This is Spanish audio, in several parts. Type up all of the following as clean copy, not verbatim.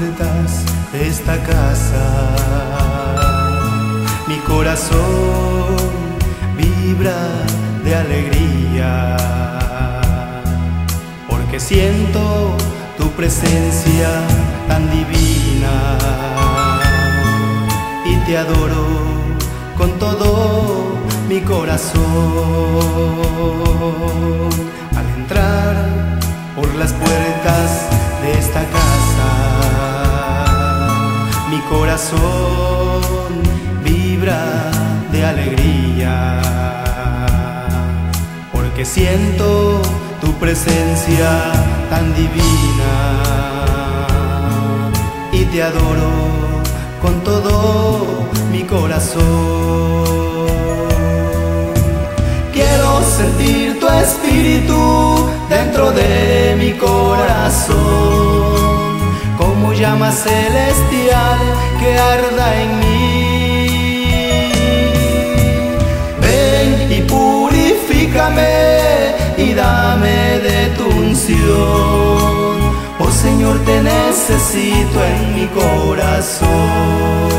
puertas de esta casa, mi corazón vibra de alegría, porque siento tu presencia tan divina y te adoro con todo mi corazón. Al entrar por las puertas de esta casa, mi corazón vibra de alegría, porque siento tu presencia tan divina y te adoro con todo mi corazón. Quiero sentir tu espíritu dentro de mi corazón, como llama celestial que arda en mí. Ven y purifícame y dame de tu unción. Oh Señor, te necesito en mi corazón.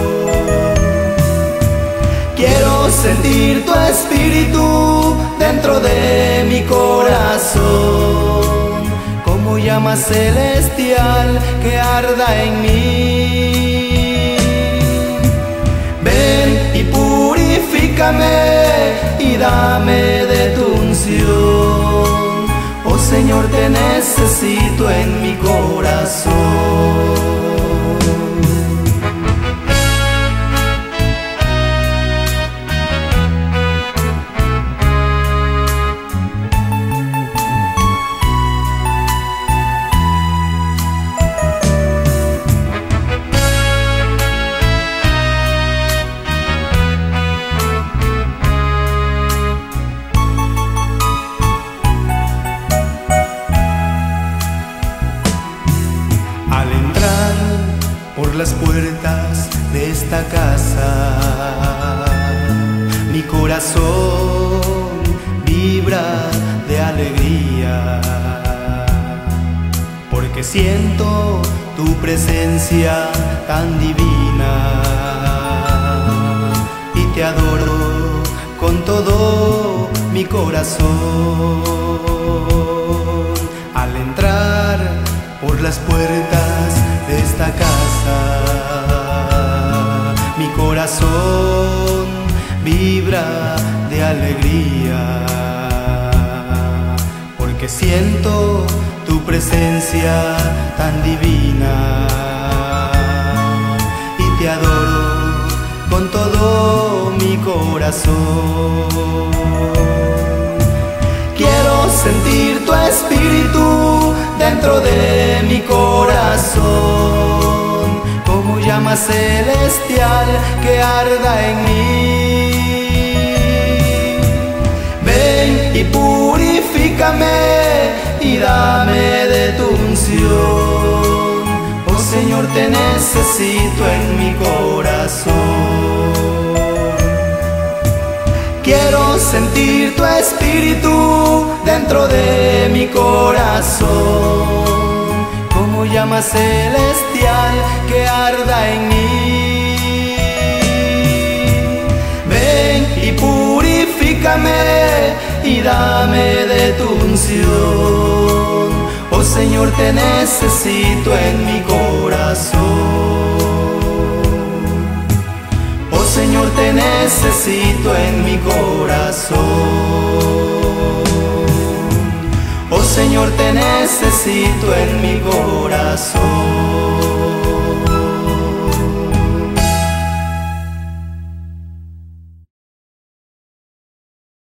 Quiero sentir tu espíritu dentro de mi corazón, como llama celestial que arda en mí. Ven y purifícame y dame de tu unción. Oh Señor, te necesito en mi corazón. Al entrar por las puertas de esta casa, mi corazón vibra de alegría, porque siento tu presencia tan divina y te adoro con todo mi corazón. Al entrar por las puertas de esta casa, mi corazón vibra de alegría, porque siento tu presencia tan divina y te adoro con todo mi corazón. Quiero sentir tu espíritu dentro de mi corazón, como llama celestial que arda en mí. Ven y purifícame y dame de tu unción. Oh Señor, te necesito en mi corazón. Quiero sentir tu espíritu dentro de mi corazón, como llama celestial que arda en mí. Ven y purifícame y dame de tu unción. Oh Señor, te necesito en mi corazón. Oh Señor, te necesito en mi corazón. Oh Señor, te necesito en mi corazón.